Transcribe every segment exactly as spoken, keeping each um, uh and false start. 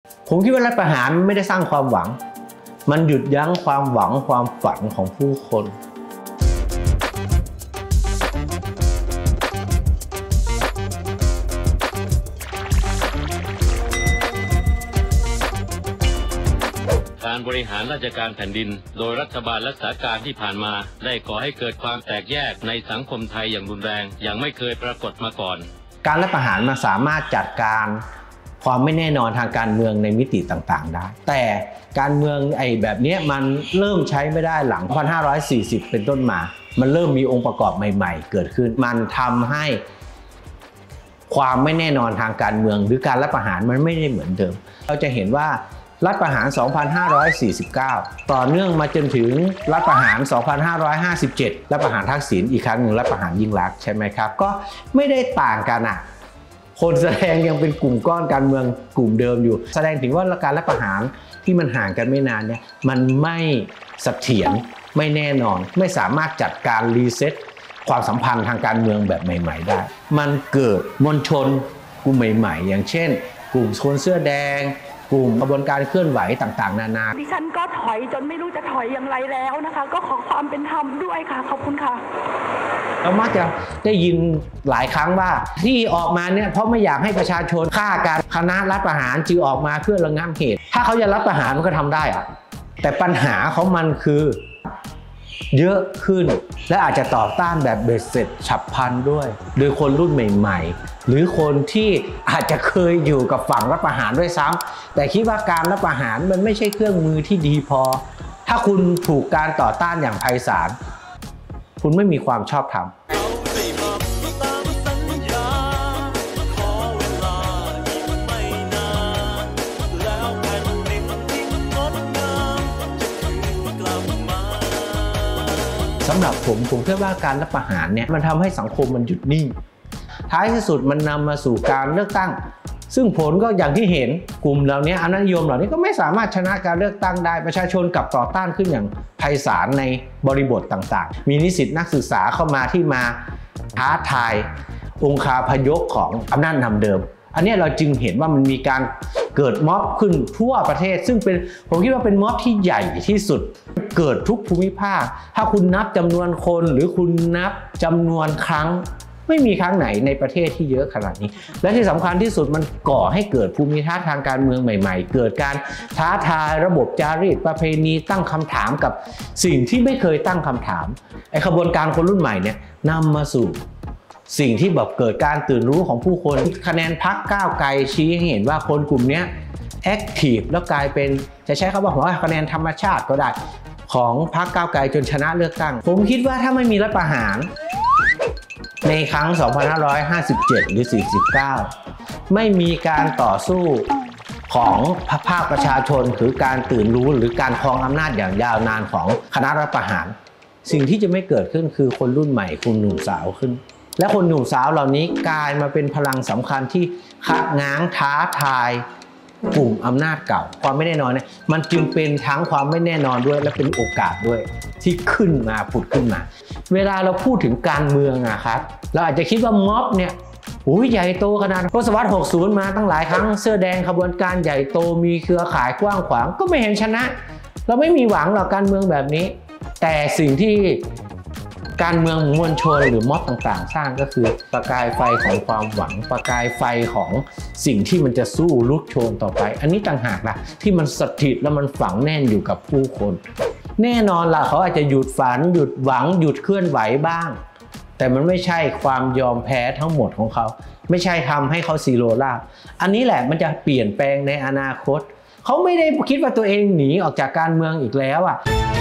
ผมคิดว่ารัฐประหารไม่ได้สร้างความหวังมันหยุดยั้งความหวังความฝันของผู้คนการบริหารราชการแผ่นดินโดยรัฐบาลรักษาการที่ผ่านมาได้ก่อให้เกิดความแตกแยกในสังคมไทยอย่างรุนแรงอย่างไม่เคยปรากฏมาก่อนการรัฐประหารมันสามารถจัดการความไม่แน่นอนทางการเมืองในมิติต่างๆได้แต่การเมืองไอ้แบบนี้มันเริ่มใช้ไม่ได้หลังสองพันห้าร้อยสี่สิบเป็นต้นมามันเริ่มมีองค์ประกอบใหม่ๆเกิดขึ้นมันทำให้ความไม่แน่นอนทางการเมืองหรือการรัฐประหารมันไม่ได้เหมือนเดิมเราจะเห็นว่ารัฐประหารสองพันห้าร้อยสี่สิบเก้าต่อเนื่องมาจนถึงรัฐประหารสองพันห้าร้อยห้าสิบเจ็ดรัฐประหารทักษิณอีกครั้งหนึ่งรัฐประหารยิ่งลักษณ์ใช่ไหมครับก็ไม่ได้ต่างกันอ่ะคนแสดงยังเป็นกลุ่มก้อนการเมืองกลุ่มเดิมอยู่แสดงถึงว่าการรัฐประหารที่มันห่างกันไม่นานเนี่ยมันไม่เสถียรไม่แน่นอนไม่สามารถจัดการรีเซ็ตความสัมพันธ์ทางการเมืองแบบใหม่ๆได้มันเกิดมวลชนกลุ่มใหม่ๆอย่างเช่นกลุ่มคนเสื้อแดงกลุ่มกระบวนการเคลื่อนไหวต่างๆนานาดิฉันก็ถอยจนไม่รู้จะถอยอย่างไรแล้วนะคะก็ขอความเป็นธรรมด้วยค่ะขอบคุณค่ะเรามักจะได้ยินหลายครั้งว่าที่ออกมาเนี่ยเพราะไม่อยากให้ประชาชนฆ่ากันคณะรัฐประหารจึงออกมาเพื่อระงับเหตุถ้าเขาจะรัฐประหารมันก็ทำได้อะแต่ปัญหาของมันคือเยอะขึ้นและอาจจะต่อต้านแบบเบ็ดเสร็จฉับพลันด้วยโดยคนรุ่นใหม่ๆหรือคนที่อาจจะเคยอยู่กับฝั่งรัฐประหารด้วยซ้ำแต่คิดว่าการรัฐประหารมันไม่ใช่เครื่องมือที่ดีพอถ้าคุณถูกการต่อต้านอย่างไพศาลคุณไม่มีความชอบธรรมสำหรับผมผมคิดว่าการรัฐประหารเนี่ยมันทำให้สังคมมันหยุดนิ่งท้ายที่สุดมันนำมาสู่การเลือกตั้งซึ่งผลก็อย่างที่เห็นกลุ่มเหล่านี้อำนาจนิยมเหล่านี้ก็ไม่สามารถชนะการเลือกตั้งได้ประชาชนกลับต่อต้านขึ้นอย่างไพศาลในบริบทต่างๆมีนิสิตนักศึกษาเข้ามาที่มาท้าทายองคาพยพของอำนาจนำเดิมอันนี้เราจึงเห็นว่ามันมีการเกิดม็อบขึ้นทั่วประเทศซึ่งเป็นผมคิดว่าเป็นม็อบที่ใหญ่ที่สุดเกิดทุกภูมิภาคถ้าคุณนับจำนวนคนหรือคุณนับจำนวนครั้งไม่มีครั้งไหนในประเทศที่เยอะขนาดนี้และที่สำคัญที่สุดมันก่อให้เกิดภูมิทัศน์ทางการเมืองใหม่ๆเกิดการท้าทายระบบจารีตประเพณีตั้งคำถามกับสิ่งที่ไม่เคยตั้งคำถามไอ้ขบวนการคนรุ่นใหม่เนี่ยนำมาสู่สิ่งที่แบบเกิดการตื่นรู้ของผู้คนคะแนนพรรคก้าวไกลชี้ให้เห็นว่าคนกลุ่มนี้แอคทีฟแล้วกลายเป็นจะใช้คำว่าคะแนนธรรมชาติก็ได้ของพรรคก้าวไกลจนชนะเลือกตั้งผมคิดว่าถ้าไม่มีรัฐประหารในครั้งสองพันห้าร้อยห้าสิบเจ็ดหรือสี่สิบเก้าไม่มีการต่อสู้ของภาคประชาชนหรือการตื่นรู้หรือการครองอำนาจอย่างยาวนานของคณะรัฐประหารสิ่งที่จะไม่เกิดขึ้นคือคนรุ่นใหม่คนหนุ่มสาวขึ้นและคนหนุ่มสาวเหล่านี้กลายมาเป็นพลังสำคัญที่คัดง้างท้าทายกลุ่มอำนาจเก่าความไม่แน่นอนเนี่ยมันจึงเป็นทั้งความไม่แน่นอนด้วยและเป็นโอกาสด้วยที่ขึ้นมาผุดขึ้นมาเวลาเราพูดถึงการเมืองอะครับเราอาจจะคิดว่าม็อบเนี่ยโอ้ยใหญ่โตขนาดทศวรรษหกสิบมาตั้งหลายครั้งเสื้อแดงขบวนการใหญ่โตมีเครือข่ายกว้างขวางก็ไม่เห็นชนะเราไม่มีหวังหรอกการเมืองแบบนี้แต่สิ่งที่การเมืองมวลชนหรือม็อบต่างๆสร้างก็คือประกายไฟของความหวังประกายไฟของสิ่งที่มันจะสู้ลุกโชนต่อไปอันนี้ต่างหากนะที่มันสถิตและมันฝังแน่นอยู่กับผู้คนแน่นอนล่ะเขาอาจจะหยุดฝันหยุดหวังหยุดเคลื่อนไหวบ้างแต่มันไม่ใช่ความยอมแพ้ทั้งหมดของเขาไม่ใช่ทำให้เขาซีโร่ราบอันนี้แหละมันจะเปลี่ยนแปลงในอนาคตเขาไม่ได้คิดว่าตัวเองหนีออกจากการเมืองอีกแล้วอ่ะ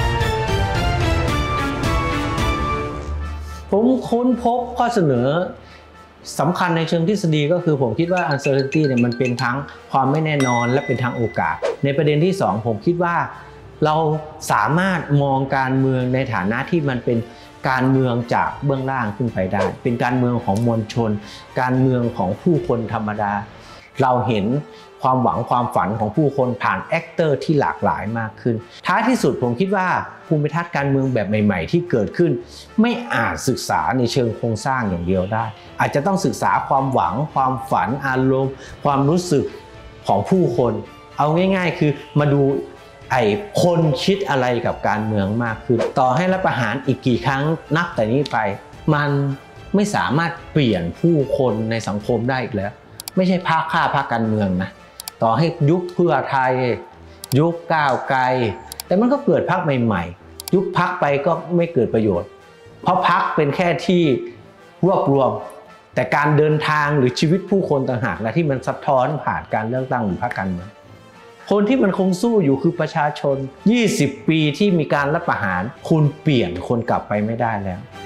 ผมค้นพบข้อเสนอสำคัญในเชิงทฤษฎีก็คือผมคิดว่า uncertainty เนี่ยมันเป็นทั้งความไม่แน่นอนและเป็นทั้งโอกาสในประเด็นที่สองผมคิดว่าเราสามารถมองการเมืองในฐานะที่มันเป็นการเมืองจากเบื้องล่างขึ้นไปได้เป็นการเมืองของมวลชนการเมืองของผู้คนธรรมดาเราเห็นความหวังความฝันของผู้คนผ่านแอคเตอร์ที่หลากหลายมากขึ้นท้ายที่สุดผมคิดว่าภูมิทัศน์การเมืองแบบใหม่ๆที่เกิดขึ้นไม่อาจศึกษาในเชิงโครงสร้างอย่างเดียวได้อาจจะต้องศึกษาความหวังความฝันอารมณ์ความรู้สึกของผู้คนเอาง่ายๆคือมาดูไอ้คนคิดอะไรกับการเมืองมากขึ้นต่อให้รัฐประหารอีกกี่ครั้งนับแต่นี้ไปมันไม่สามารถเปลี่ยนผู้คนในสังคมได้อีกแล้วไม่ใช่พรรคฆ่าพรรคการเมืองนะต่อให้ยุคเพื่อไทยยุคก้าวไกลแต่มันก็เกิดพรรคใหม่ๆยุคพรรคไปก็ไม่เกิดประโยชน์เพราะพรรคเป็นแค่ที่รวบรวมแต่การเดินทางหรือชีวิตผู้คนต่างหากและที่มันสะท้อนผ่านการเลือกตั้งหรือพรรคการเมืองคนที่มันคงสู้อยู่คือประชาชนยี่สิบปีที่มีการรัฐประหารคุณเปลี่ยนคนกลับไปไม่ได้แล้ว